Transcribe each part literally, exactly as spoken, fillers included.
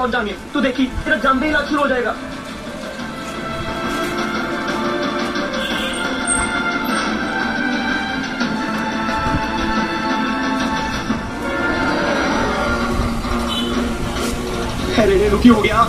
और जामिए तो देखिए तेरा जमते इलाज शुरू हो जाएगा। अरे रुकी हो गया।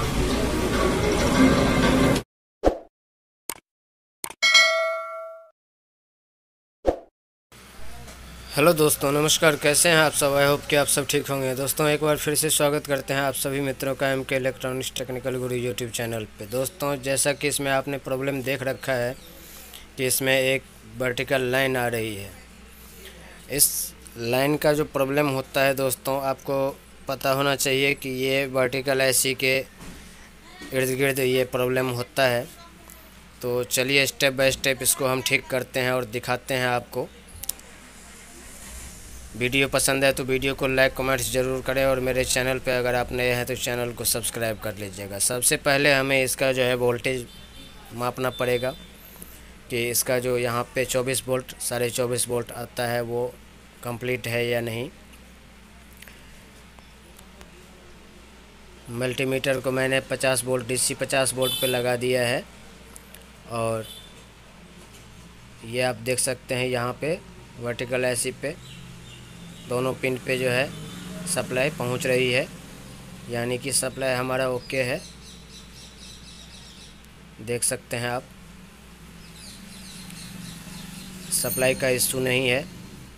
हेलो दोस्तों, नमस्कार। कैसे हैं आप सब? आई होप कि आप सब ठीक होंगे। दोस्तों एक बार फिर से स्वागत करते हैं आप सभी मित्रों का M K electronics technical Guru YouTube channel पे। दोस्तों जैसा कि इसमें आपने प्रॉब्लम देख रखा है कि इसमें एक वर्टिकल लाइन आ रही है। इस लाइन का जो प्रॉब्लम होता है दोस्तों, आपको पता होना चाहिए कि ये वर्टिकल एसी के इर्द गिर्द ये प्रॉब्लम होता है। तो चलिए स्टेप बाय स्टेप इसको हम ठीक करते हैं और दिखाते हैं आपको। वीडियो पसंद है तो वीडियो को लाइक कमेंट्स ज़रूर करें और मेरे चैनल पे अगर आप नए हैं तो चैनल को सब्सक्राइब कर लीजिएगा। सबसे पहले हमें इसका जो है वोल्टेज मापना पड़ेगा कि इसका जो यहाँ पे चौबीस वोल्ट साढ़े चौबीस वोल्ट आता है वो कंप्लीट है या नहीं। मल्टीमीटर को मैंने पचास वोल्ट डीसी पचास वोल्ट पे लगा दिया है और ये आप देख सकते हैं यहाँ पे वर्टिकल एसी पे दोनों पिन पे जो है सप्लाई पहुंच रही है, यानी कि सप्लाई हमारा ओके है। देख सकते हैं आप, सप्लाई का इशू नहीं है।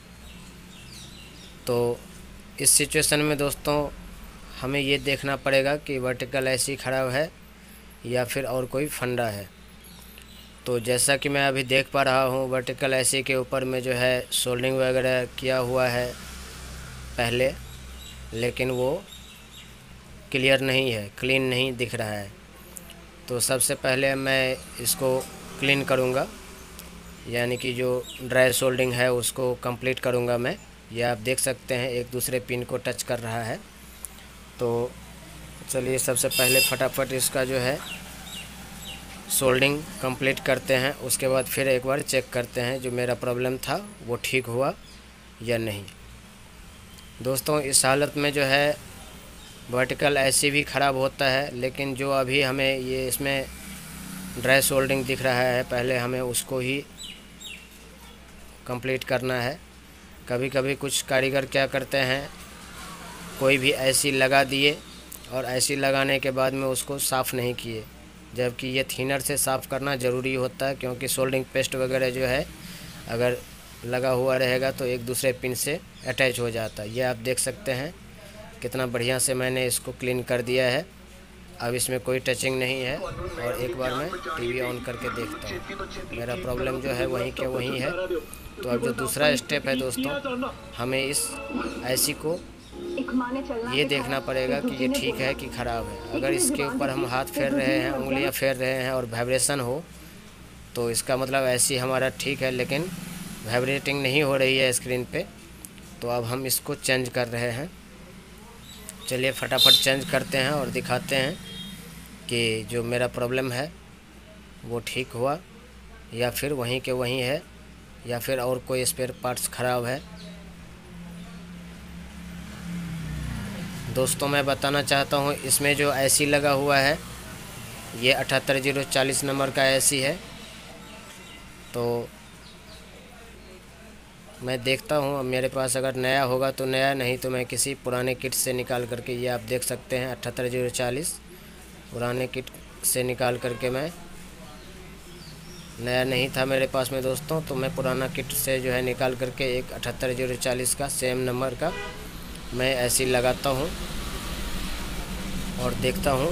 तो इस सिचुएशन में दोस्तों हमें ये देखना पड़ेगा कि वर्टिकल एसी ख़राब है या फिर और कोई फंडा है। तो जैसा कि मैं अभी देख पा रहा हूँ वर्टिकल एसी के ऊपर में जो है सोल्डरिंग वगैरह किया हुआ है पहले, लेकिन वो क्लियर नहीं है, क्लीन नहीं दिख रहा है। तो सबसे पहले मैं इसको क्लीन करूँगा, यानी कि जो ड्राई सोल्डरिंग है उसको कंप्लीट करूँगा मैं। ये आप देख सकते हैं एक दूसरे पिन को टच कर रहा है। तो चलिए सबसे पहले फटाफट इसका जो है सोल्डरिंग कंप्लीट करते हैं, उसके बाद फिर एक बार चेक करते हैं जो मेरा प्रॉब्लम था वो ठीक हुआ या नहीं। दोस्तों इस हालत में जो है वर्टिकल एसी भी ख़राब होता है, लेकिन जो अभी हमें ये इसमें ड्राई सोल्डरिंग दिख रहा है पहले हमें उसको ही कंप्लीट करना है। कभी कभी कुछ कारीगर क्या करते हैं, कोई भी एसी लगा दिए और एसी लगाने के बाद में उसको साफ़ नहीं किए, जबकि ये थिनर से साफ़ करना ज़रूरी होता है, क्योंकि सोल्डरिंग पेस्ट वगैरह जो है अगर लगा हुआ रहेगा तो एक दूसरे पिन से अटैच हो जाता है। ये आप देख सकते हैं कितना बढ़िया से मैंने इसको क्लीन कर दिया है। अब इसमें कोई टचिंग नहीं है। और एक बार मैं टीवी ऑन करके देखता हूँ, मेरा प्रॉब्लम जो है वहीं के वहीं है। तो अब जो दूसरा स्टेप है दोस्तों, हमें इस एसी को ये देखना पड़ेगा कि ये ठीक है कि ख़राब है। अगर इसके ऊपर हम हाथ फेर रहे हैं, उंगलियां फेर रहे हैं और वाइब्रेशन हो तो इसका मतलब एसी हमारा ठीक है, लेकिन वाइब्रेटिंग नहीं हो रही है स्क्रीन पे। तो अब हम इसको चेंज कर रहे हैं। चलिए फटाफट चेंज करते हैं और दिखाते हैं कि जो मेरा प्रॉब्लम है वो ठीक हुआ या फिर वहीं के वहीं है या फिर और कोई स्पेयर पार्ट्स ख़राब है। दोस्तों मैं बताना चाहता हूँ, इसमें जो एसी लगा हुआ है ये अठहत्तर जीरो चालीस नंबर का एसी है। तो मैं देखता हूँ, अब मेरे पास अगर नया होगा तो नया, नहीं तो मैं किसी पुराने किट से निकाल करके, ये आप देख सकते हैं अठहत्तर जीरो चालीस पुराने किट से निकाल करके, मैं नया नहीं था मेरे पास में दोस्तों, तो मैं पुराना किट से जो है निकाल करके एक अठहत्तर जीरो चालीस का सेम नंबर का मैं एसी लगाता हूँ और देखता हूँ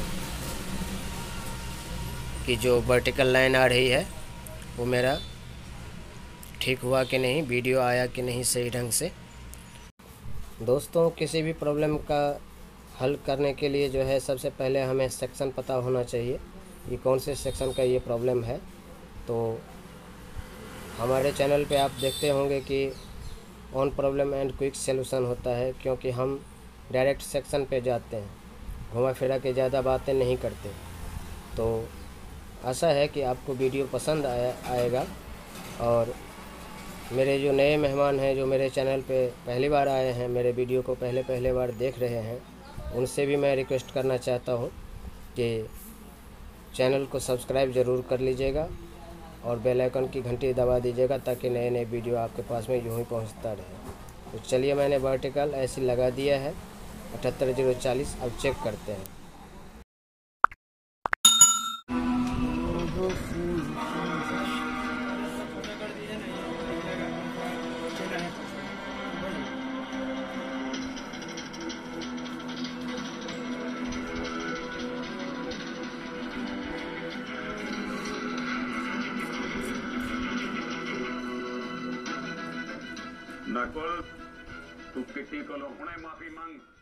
कि जो वर्टिकल लाइन आ रही है वो मेरा ठीक हुआ कि नहीं, वीडियो आया कि नहीं सही ढंग से। दोस्तों किसी भी प्रॉब्लम का हल करने के लिए जो है सबसे पहले हमें सेक्शन पता होना चाहिए कि कौन से सेक्शन का ये प्रॉब्लम है। तो हमारे चैनल पे आप देखते होंगे कि on problem and quick solution होता है, क्योंकि हम डायरेक्ट सेक्शन पे जाते हैं, घुमा फिरा के ज़्यादा बातें नहीं करते। तो आशा है कि आपको वीडियो पसंद आया आएगा। और मेरे जो नए मेहमान हैं जो मेरे चैनल पे पहली बार आए हैं, मेरे वीडियो को पहले पहले बार देख रहे हैं, उनसे भी मैं रिक्वेस्ट करना चाहता हूँ कि चैनल को सब्सक्राइब ज़रूर कर लीजिएगा और बेल आइकन की घंटी दबा दीजिएगा ताकि नए नए वीडियो आपके पास में यूँ ही पहुँचता रहे। तो चलिए मैंने वर्टिकल ऐसे लगा दिया है अठहत्तर जीरो चालीस। अब चेक करते हैं। नकुल तू किसी को हुणे माफी मांग।